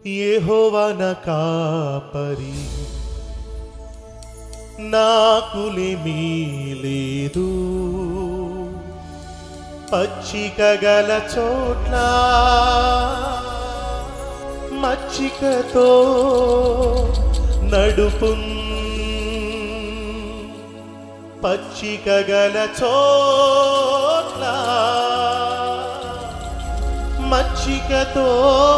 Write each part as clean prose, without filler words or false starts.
యెహోవా నా కాపరి, నాకులేమీ లేదు. పచ్చిక గల చోట్ల మచ్చికతో నడుపున్. పచ్చిక గల చోట్ల మచ్చికతో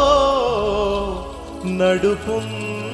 నడుపున్.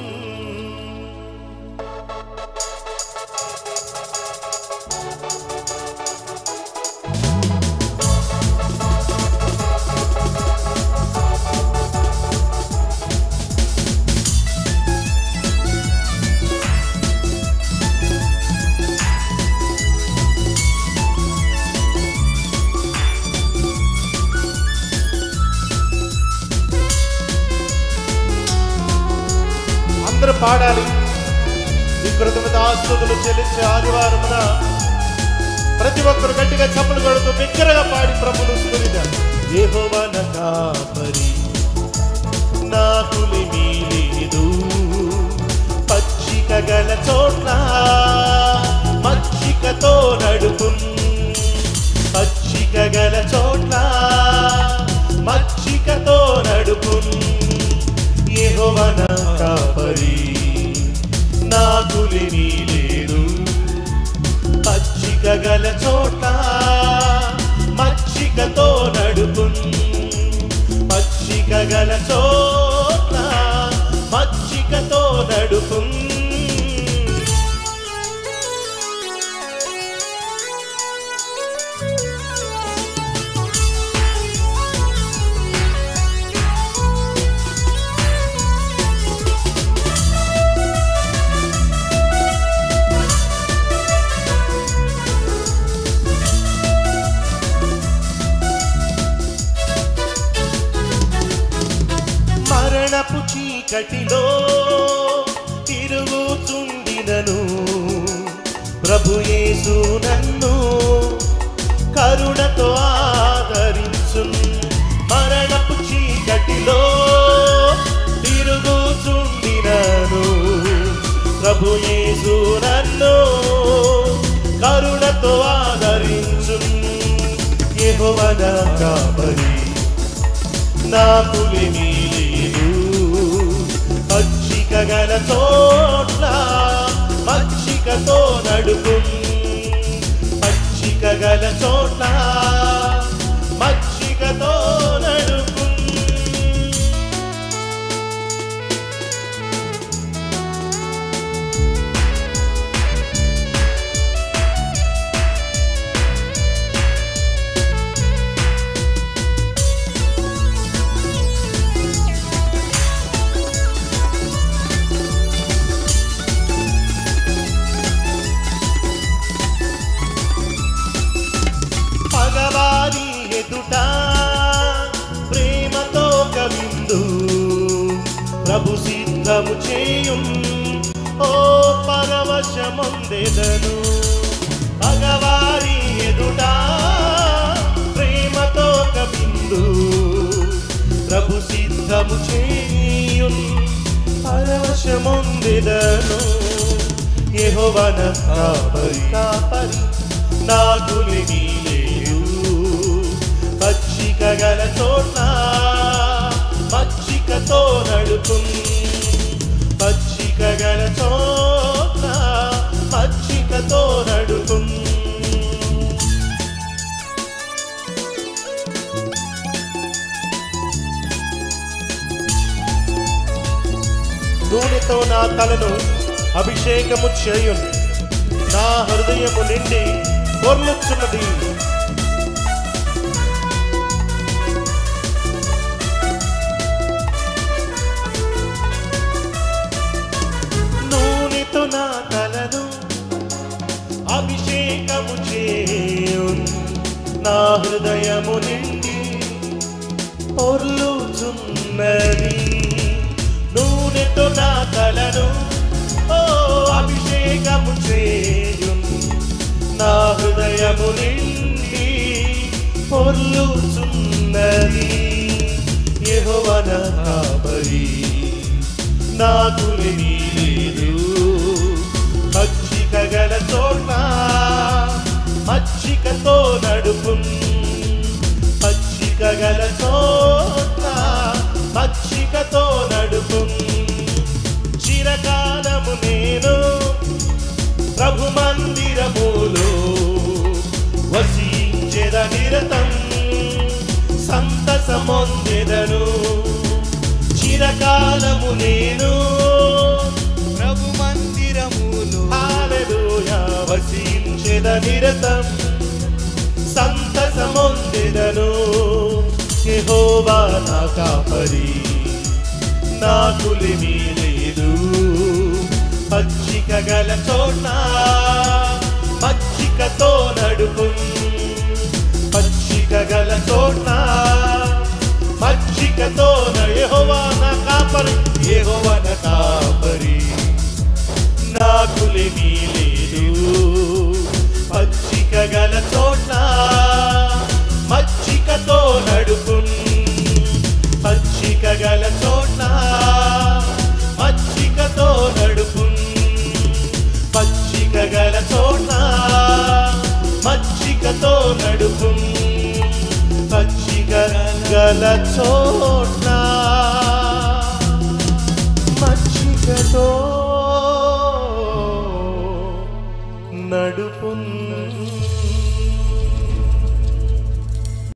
అందరూ పాడాలి. ఈ కృతజ్ఞతాస్తుతులు చెల్లించే ఆదివారమున ప్రతి ఒక్కరు గట్టిగా చప్పలు కొడుతూ బిగ్గరగా పాడి ప్రభువును స్తుతిద్దాం. యెహోవా నా కాపరి, నాకులేమీ లేదు. పచ్చిక గల చోట్ల మచ్చికతో నడుపున్. పచ్చిక గల చోట్ల మచ్చికతో నడుపున్. యెహోవా నా కాపరి, నాకులేమీ లేదు. పచ్చిక గల చోట్ల మచ్చికతో నడుపున్. పచ్చిక గల చోట్ల మచ్చికతో నడుపున్. మరణపు చీకటిలో తిరుగుచుండినను ప్రభు యేసు నన్ను కరుణతో ఆదరించున్. మరణపు చీకటిలో తిరుగుచుండినను ప్రభు యేసు నన్ను కరుణతో ఆదరించున్. యెహోవా నా కాపరి, నాకులేమీ లేదు. పచ్చిక గల చోట్ల మచ్చికతో నడుపున్. పచ్చిక గల చోట్ల మచ్చికతో నడుపున్. పగవారి ఎదుట ప్రేమతో కవిందు ప్రభు సిద్ధము చేయుం. ఓ పరవశమొందెదను. పగవారి ఎదుట ప్రేమతో కవిందు ప్రభు సిద్ధము చేయుం. పరవశమొందెదను. యెహోవా నా కాపరి, నాకులేమీ లేదు. పచ్చిక గల చోట్ల మచ్చికతో నడుపున్. పచ్చిక గల చోట్ల మచ్చికతో నడుపున్. నూనెతో నా తలను అభిషేకము చేయున్. నా హృదయము నిండి పొర్లుచున్నది. నూనెతో నా తలను అభిషేకము చేయున్. నా హృదయము నిండి పొర్లుచున్నది. నూనెతో నా తలను అభిషేకము చేయున్. నా హృదయము నిండి పొర్లుచున్నది. యెహోవా యెహోవా నా కాపరి, నాకు లేమి లేదు. పచ్చిక గల చోట మచ్చికతో నడుపున్, పచ్చిక గల చోట మచ్చికతో నడుపున్. చిరకాలము నేను ప్రభు మందిరములో వసించెద నిరతం, సంతసమొందెదను. చిరకాలము నేను ప్రభు మందిరములో హల్లెలూయా వసించెద నిరతం, సంతసమొందెదను. యెహోవా నా కాపరి, నాకు లేమి లేదు. పచ్చిక గల చోట మచ్చికతో నడుపున్, పచ్చిక గల చోట మచ్చికతో యెహోవా నా కాపరి, యెహోవా నా కాపరి, నాకు లేమి లేదు. పచ్చిక గల చోట మచ్చికతో నడుపున్, పచ్చిక గల చోట మచ్చికతో నడుపున్. పచ్చిక గల చోట మచ్చికతో నడుపున్, పచ్చిక గల చోట